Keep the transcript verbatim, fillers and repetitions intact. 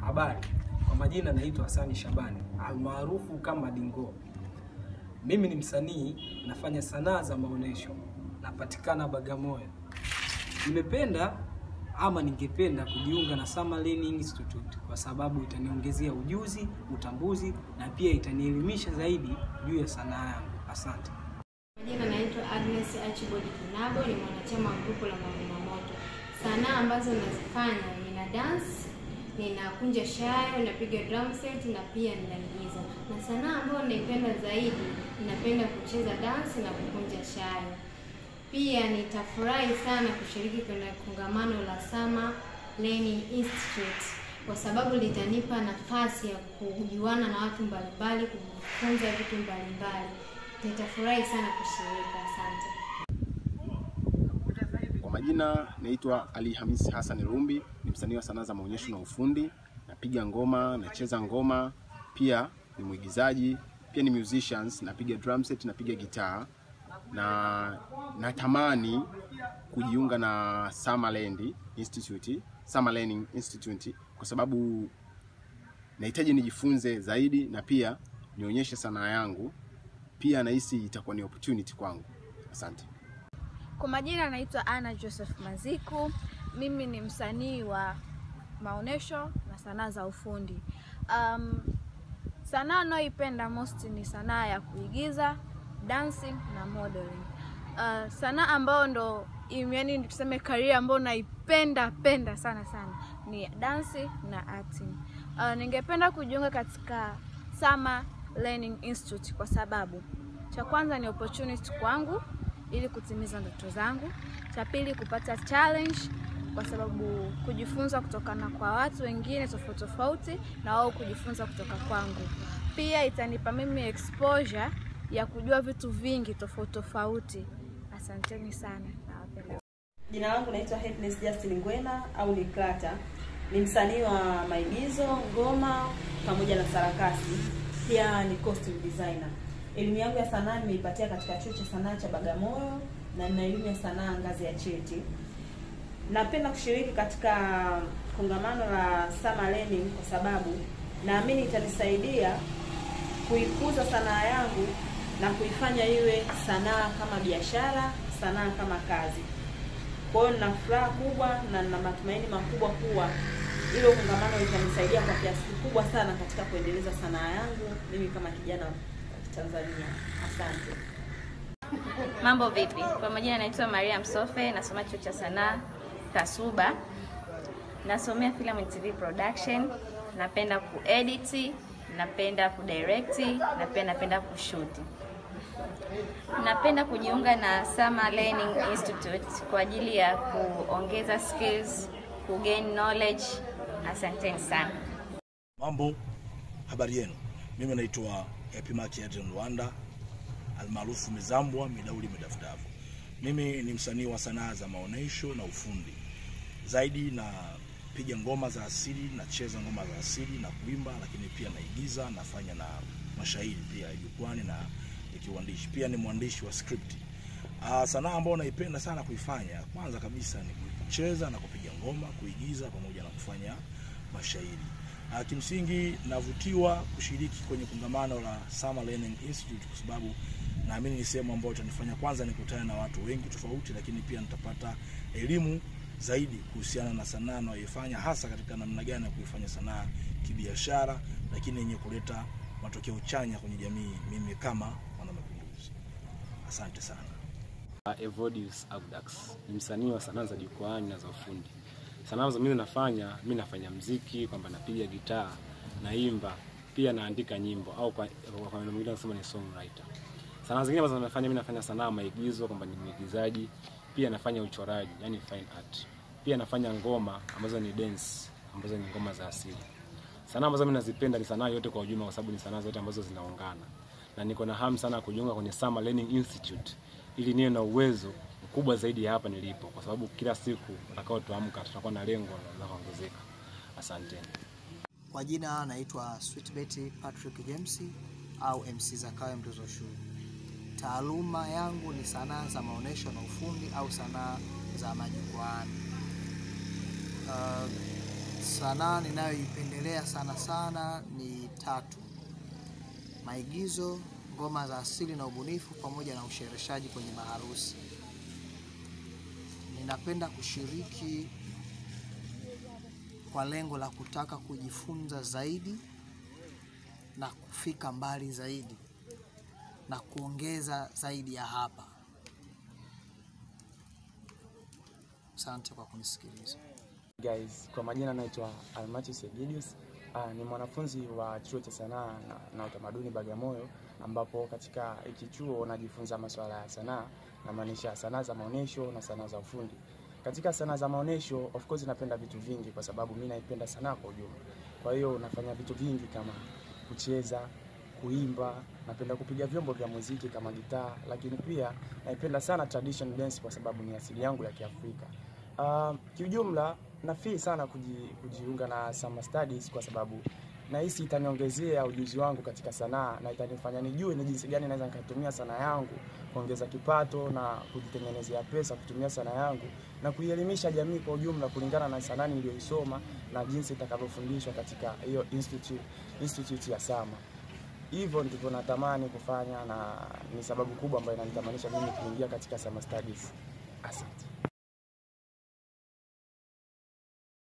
Habari, kwa majina naitwa Hasani Shabani, almaarufu kama Dingo. Mimi ni msanii, nafanya sanaa za maonesho, napatikana Bagamoyo. Nimependa ama ningependa kujiunga na Summer Learning Institute kwa sababu itaniongezea ujuzi, utambuzi na pia itanielimisha zaidi juu ya sanaa yangu. Asante. Majina naitwa Agnes Archibald Kinabo, ni mwanachama wa grupu la Mavuno Moto. Sanaa ambazo nazifanya nina dance, ninakunja shayo, napiga drum set na pia ninaigiza. Na sanaa ambayo naipenda zaidi, ninapenda kucheza dance na kukunja shayo. Pia nitafurahi sana kushiriki kwenye kongamano la Summer Learning Institute kwa sababu litanipa nafasi ya kujuana na watu mbalimbali, kujifunza vitu mbalimbali. Nitafurahi sana kushiriki. Asante. Kwa majina naitwa Ali Hamisi Hassan Rumbi, ni msanii wa sanaa za maonyesho na ufundi, napiga ngoma, nacheza ngoma, pia ni mwigizaji, pia ni musicians, napiga drum set, napiga gitaa, na natamani kujiunga na Summer Learning Institute, Summer Learning Institute kwa sababu nahitaji nijifunze zaidi na pia nionyeshe sanaa yangu. Pia nahisi itakuwa ni opportunity kwangu. Asante. Kwa majina naitwa Anna Joseph Maziku. Mimi ni msanii wa maonesho na sanaa za ufundi. Um, sanaa ninayoipenda most ni sanaa ya kuigiza, dancing na modeling. Uh, sanaa ambayo ndo yaani tuseme career ambayo naipenda penda sana sana ni dance na acting. Uh, ningependa kujiunga katika Summer Learning Institute kwa sababu cha kwanza ni opportunity kwangu ili kutimiza ndoto zangu. Cha pili kupata challenge kwa sababu kujifunza kutokana kwa watu wengine tofauti tofauti na wao kujifunza kutoka kwangu. Pia itanipa mimi exposure ya kujua vitu vingi tofauti tofauti. Asanteni sana. Nawapenda. Jina langu naitwa Happiness Justin Ngwena au ni Klata. Ni msanii wa maigizo, ngoma pamoja na sarakasi. Pia ni costume designer. Elimu yangu ya sanaa nimeipatia katika chuo cha sanaa cha Bagamoyo na nina elimu ya sanaa ngazi ya cheti. Napenda kushiriki katika kongamano la Summer Learning kwa sababu naamini itanisaidia kuikuza sanaa yangu na kuifanya iwe sanaa kama biashara, sanaa kama kazi. Kwa hiyo nina furaha kubwa na nina matumaini makubwa kuwa hilo kongamano litanisaidia kwa kiasi kikubwa sana katika kuendeleza sanaa yangu mimi kama kijana wa Tanzania. Asante. Mambo vipi? Kwa majina naitwa Maria Msofe, nasoma chuo cha sanaa Kasuba. Nasomea film and T V production, napenda kuedit, napenda kudirect, na pia napenda kushoot. Napenda kujiunga na Summer Learning Institute kwa ajili ya kuongeza skills, kugain knowledge. Asanteni sana. Mambo, habari yenu. Mimi naitwa Epimaki Adrian Rwanda, almaarufu Mizambwa Midauli Midafdavu. Mimi ni msanii wa sanaa za maonesho na ufundi. Zaidi na piga ngoma za asili, nacheza ngoma za asili na kuimba, lakini pia naigiza, nafanya na mashairi pia jukwani na kiuandishi. Pia ni mwandishi wa script. Uh, sanaa ambayo naipenda sana kuifanya, kwanza kabisa ni kucheza na kupiga ngoma, kuigiza pamoja na kufanya mashairi. Uh, kimsingi navutiwa kushiriki kwenye kongamano la Summer Learning Institute kwa sababu naamini ni sehemu ambayo itanifanya kwanza nikutane na watu wengi tofauti, lakini pia nitapata elimu zaidi kuhusiana na sanaa nayoifanya, hasa katika namna gani ya kuifanya sanaa kibiashara lakini yenye kuleta matokeo chanya kwenye jamii mimi kama mwanamapinduzi. Asante sana. Evodius Abdax, ni msanii wa sanaa za jukwani na za ufundi. Sanaa ambazo mimi nafanya, mimi nafanya muziki, kwamba napiga gitaa, naimba, pia naandika nyimbo au kwa kwa maana mwingine nasema ni songwriter. Sanaa zingine ambazo nafanya, mimi nafanya sanaa maigizo, kwamba ni mwigizaji, pia nafanya uchoraji, yani fine art. Pia nafanya ngoma ambazo ni dance, ambazo ni ngoma za asili. Sanaa ambazo mimi nazipenda ni sanaa yote kwa ujumla kwa sababu ni sanaa zote ambazo zinaungana. Na niko na hamu sana kujiunga kwenye Summer Learning Institute ili niwe na uwezo mkubwa zaidi ya hapa nilipo kwa sababu kila siku utakao tuamka tutakuwa na lengo la kuongezeka. Asante. Kwa jina naitwa Sweet Betty Patrick James au M C Zakayo Mtozo Shule. Taaluma yangu ni sanaa za maonesho na ufundi au sanaa za majukwaani. Uh, Sanaa ninayoipendelea sana sana ni tatu: maigizo, ngoma za asili na ubunifu, pamoja na ushereheshaji kwenye maharusi. Ninapenda kushiriki kwa lengo la kutaka kujifunza zaidi na kufika mbali zaidi na kuongeza zaidi ya hapa. Asante kwa kunisikiliza. Guys, kwa majina naitwa Almachus Egidius. Uh, ni mwanafunzi wa chuo cha sanaa na, na utamaduni Bagamoyo, ambapo katika hiki chuo najifunza masuala ya sanaa, na maanisha sanaa za maonesho na sanaa za ufundi. Katika sanaa za maonesho, of course napenda vitu vingi kwa sababu mimi naipenda sanaa kwa ujumla. Kwa hiyo nafanya vitu vingi kama kucheza, kuimba, napenda kupiga vyombo vya muziki kama gitaa, lakini pia naipenda sana traditional dance kwa sababu ni asili yangu ya Kiafrika. Uh, kiujumla nafii sana kuji, kujiunga na Summer Studies kwa sababu nahisi itaniongezea ujuzi wangu katika sanaa na itanifanya nijue ni jinsi gani naweza nikatumia sanaa yangu kuongeza kipato na kujitengenezea pesa kutumia sanaa yangu na kuielimisha jamii kwa ujumla kulingana na sanaa niliyoisoma na jinsi itakavyofundishwa katika hiyo institute institute ya Sama. Hivyo ndivyo natamani kufanya na ni sababu kubwa ambayo inanitamanisha mimi kuingia katika Summer Studies. Asante.